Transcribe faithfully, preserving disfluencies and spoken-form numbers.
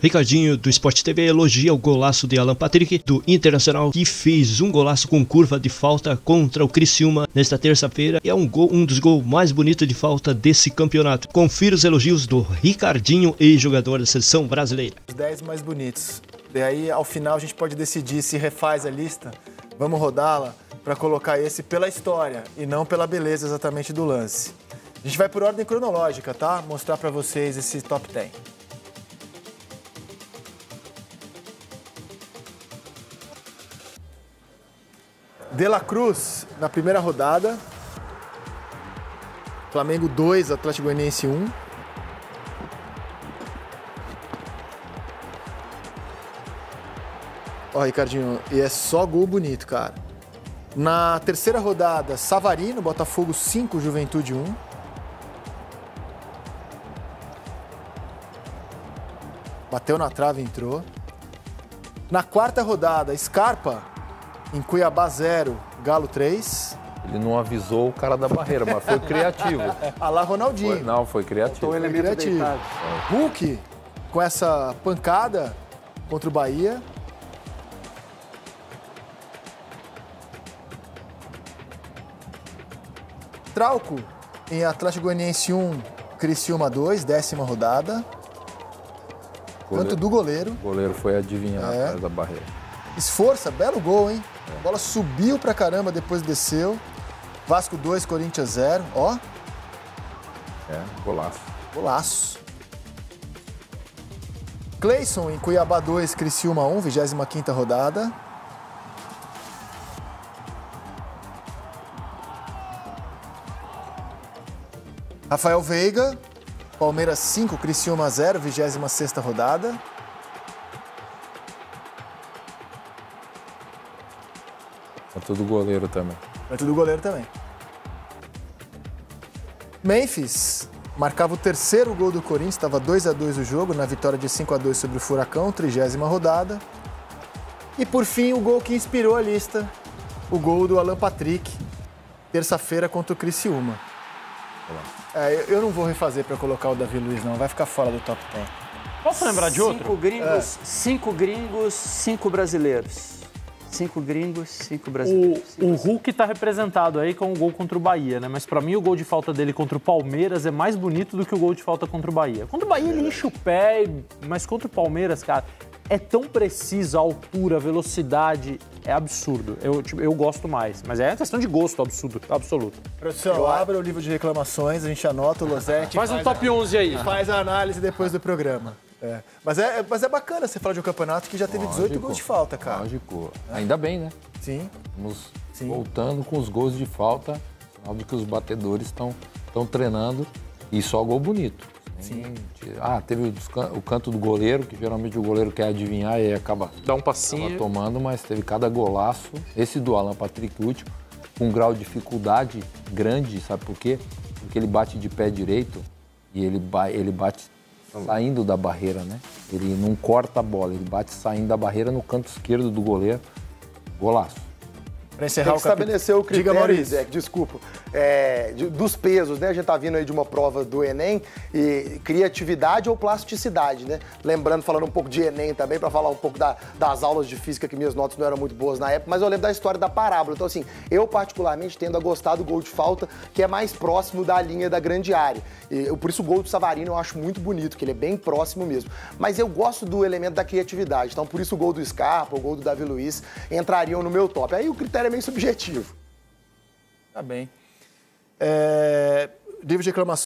Ricardinho do Sport T V elogia o golaço de Alan Patrick do Internacional, que fez um golaço com curva de falta contra o Criciúma nesta terça-feira. É um, gol, um dos gols mais bonitos de falta desse campeonato. Confira os elogios do Ricardinho, ex-jogador da seleção brasileira. Os dez mais bonitos. E aí, ao final, a gente pode decidir se refaz a lista. Vamos rodá-la para colocar esse pela história e não pela beleza exatamente do lance. A gente vai por ordem cronológica, tá? Mostrar para vocês esse top dez. De La Cruz, na primeira rodada. Flamengo dois, Atlético Goianiense um. Ó, Ricardinho, e é só gol bonito, cara. Na terceira rodada, Savarino, Botafogo cinco, Juventude um. Bateu na trave e entrou. Na quarta rodada, Scarpa, em Cuiabá zero, Galo três. Ele não avisou o cara da barreira, mas foi criativo. Ah lá, Ronaldinho. Foi, não, foi criativo. Foi criativo. Hulk, com essa pancada contra o Bahia. Trauco, em Atlético Goianiense um, Criciúma dois, décima rodada. Goleiro, Canto do goleiro. O goleiro foi adivinhar É. a cara da barreira. Esforça, belo gol, hein? A bola subiu pra caramba, depois desceu. Vasco dois, Corinthians zero. Ó, É, golaço. golaço. Cleison, em Cuiabá dois, Criciúma um, vigésima quinta rodada. Rafael Veiga, Palmeiras cinco, Criciúma zero, vigésima sexta rodada. Canto do goleiro também. Canto do goleiro também. Memphis marcava o terceiro gol do Corinthians, estava dois a dois o jogo, na vitória de cinco a dois sobre o Furacão, trigésima rodada. E por fim, o gol que inspirou a lista, o gol do Alan Patrick, terça-feira contra o Criciúma. É, eu não vou refazer para colocar o Davi Luiz, não, vai ficar fora do top dez. Posso lembrar de outro? Cinco gringos, É. cinco gringos, cinco brasileiros. Cinco gringos, cinco brasileiros. O, o Hulk tá representado aí com o gol contra o Bahia, né? Mas pra mim o gol de falta dele contra o Palmeiras é mais bonito do que o gol de falta contra o Bahia. Contra o Bahia ele enche o pé, mas contra o Palmeiras, cara, é tão preciso a altura, a velocidade, é absurdo. Eu, tipo, eu gosto mais, mas é questão de gosto absurdo, absoluto. Produção, abra o livro de reclamações, a gente anota o Losetti. Faz um top onze aí. Faz a análise depois do programa. É. Mas, é, mas é bacana você falar de um campeonato que já teve dezoito Lógico, gols de falta, cara. Lógico. Ainda bem, né? Sim. Estamos Sim. voltando com os gols de falta, sinal de que os batedores estão treinando e só gol bonito. Sim. Ah, teve o canto do goleiro, que geralmente o goleiro quer adivinhar e acaba, Dá um passinho. acaba tomando, mas teve cada golaço. Esse do Alan Patrick último, com um grau de dificuldade grande, sabe por quê? Porque ele bate de pé direito e ele, ba ele bate saindo da barreira, né? Ele não corta a bola, ele bate saindo da barreira no canto esquerdo do goleiro. Golaço. Para Tem encerrar que o capítulo. estabelecer o Diga, critério, Maurício. Zé, desculpa, é, de- dos pesos, né? A gente tá vindo aí de uma prova do Enem, e criatividade ou plasticidade, né? Lembrando, falando um pouco de Enem também, para falar um pouco da- das aulas de física, que minhas notas não eram muito boas na época, mas eu lembro da história da parábola. Então, assim, eu particularmente tendo a gostar do gol de falta, que é mais próximo da linha da grande área. E, eu- por isso o gol do Savarino eu acho muito bonito, que ele é bem próximo mesmo. Mas eu gosto do elemento da criatividade, então por isso o gol do Scarpa, o gol do Davi Luiz entrariam no meu top. Aí o critério é meio subjetivo. Tá bem. É, livro de reclamações.